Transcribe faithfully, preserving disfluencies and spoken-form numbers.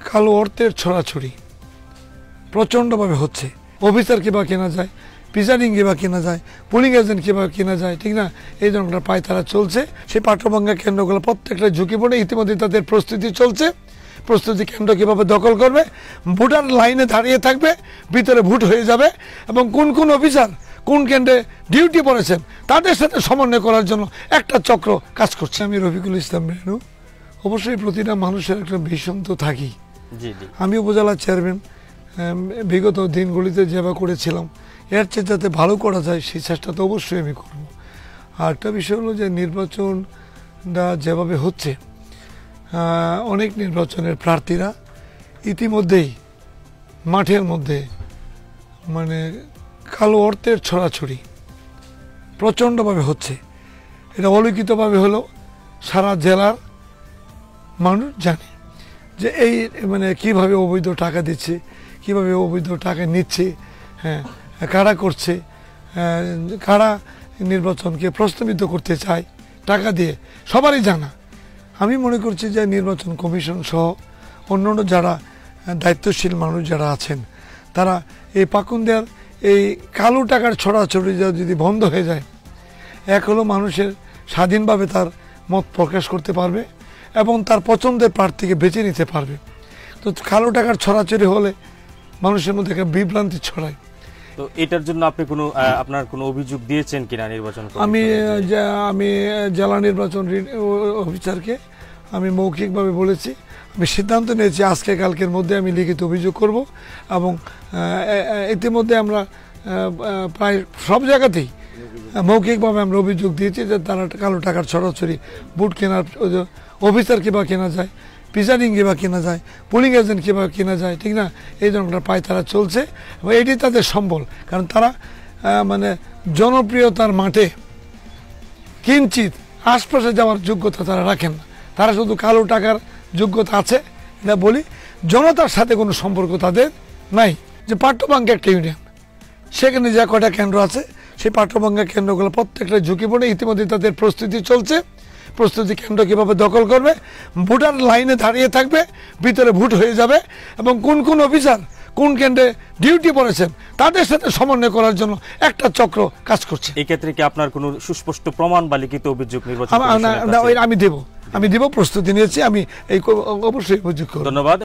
কালো অর্থের ছড়াছড়ি প্রচণ্ডভাবে হচ্ছে। অফিসার কীভাবে কেনা যায়, প্রিজাইডিং কীভাবে কেনা যায়, পুলিং এজেন্ট কীভাবে কেনা যায়, ঠিক না, এই ধরনের পায় তারা চলছে। সেই পাঠ্যভাঙ্গা কেন্দ্রগুলো প্রত্যেকটা ঝুঁকিপূর্ণ। ইতিমধ্যে তাদের প্রস্তুতি চলছে। প্রস্তুতি কেন্দ্র কীভাবে দখল করবে, ভোটার লাইনে দাঁড়িয়ে থাকবে, ভিতরে ভোট হয়ে যাবে, এবং কোন কোন অফিসার কোন কেন্দ্রে ডিউটি পড়েছেন তাদের সাথে সমন্বয় করার জন্য একটা চক্র কাজ করছে। আমি রফিকুল ইসলাম রেনু। অবশ্যই প্রতিটা মানুষের একটা ভীষণ তো থাকি। আমি উপজেলা চেয়ারম্যান, বিগত দিনগুলিতে যেভাবে করেছিলাম এর চেয়ে যাতে ভালো করা যায় সেই চেষ্টা তো অবশ্যই আমি করব। আর একটা বিষয় হলো যে নির্বাচনটা যেভাবে হচ্ছে, অনেক নির্বাচনের প্রার্থীরা ইতিমধ্যেই মাঠের মধ্যে মানে কালো অর্থের ছড়াছড়ি প্রচণ্ডভাবে হচ্ছে। এটা অলিখিতভাবে হলো সারা জেলার মানুষ জানে যে এই মানে কিভাবে অবৈধ টাকা দিচ্ছে, কিভাবে অবৈধ টাকা নিচ্ছে, হ্যাঁ, কারা করছে, কারা নির্বাচনকে প্রশ্নবিদ্ধ করতে চায় টাকা দিয়ে, সবারই জানা। আমি মনে করছি যে নির্বাচন কমিশন সহ অন্যান্য যারা দায়িত্বশীল মানুষ যারা আছেন তারা এই পাকুন্দিয়ার এই কালো টাকার ছড়াছড়ি যদি বন্ধ হয়ে যায়, এক হলো মানুষের স্বাধীনভাবে তার মত প্রকাশ করতে পারবে এবং তার পছন্দের প্রার্থীকে বেছে নিতে পারবে। তো কালো টাকার ছড়াছড়ি হলে মানুষের মধ্যে একটা বিভ্রান্তি ছড়ায়। তো এটার জন্য আপনি কোনো আপনার কোনো অভিযোগ দিয়েছেন কিনা নির্বাচন? আমি আমি জেলা নির্বাচন অফিসারকে আমি মৌখিকভাবে বলেছি, আমি সিদ্ধান্ত নিয়েছি আজকে কালকের মধ্যে আমি লিখিত অভিযোগ করব, এবং ইতিমধ্যে আমরা প্রায় সব জায়গাতেই মৌখিকভাবে আমরা অভিযোগ দিয়েছি যে তারা কালো টাকার ছড়াছড়ি, বুট কেনার অফিসার কীভাবে কেনা যায়, প্রিজাইডিং কীভাবে কেনা যায়, পুলিং এজেন্ট কীভাবে কেনা যায়, ঠিক না, এই ধরনের পায় তারা চলছে। এবং এটি তাদের সম্বল, কারণ তারা মানে জনপ্রিয়তার মাঠে কিঞ্চিত আশপাশে যাওয়ার যোগ্যতা তারা রাখেন না। তারা শুধু কালো টাকার যোগ্যতা আছে এটা বলি, জনতার সাথে কোনো সম্পর্ক তাদের নাই। যে পাঠ্যভাঙ্গা একটা ইউনিয়ন, সেখানে যা কয়টা কেন্দ্র আছে সেই পাঠ্যভাঙ্গা কেন্দ্রগুলো প্রত্যেকটা ঝুঁকিপূর্ণ। ইতিমধ্যে তাদের প্রস্তুতি চলছে। প্রস্তুতি কেন্দ্র কীভাবে দখল করবে, ভোটার লাইনে দাঁড়িয়ে থাকবে, ভিতরে ভোট হয়ে যাবে, এবং কোন কোন অফিসার কোন কেন্দ্রে ডিউটি পড়েছেন তাদের সাথে সমন্বয় করার জন্য একটা চক্র কাজ করছে। এই ক্ষেত্রে কি আপনার কোনো সুস্পষ্ট প্রমাণ বা লিখিত অভিযোগ নির্বাচন আমি দেব আমি দেব প্রস্তুতি নিয়েছি, আমি এই অবশ্যই অভিযোগ করব। ধন্যবাদ।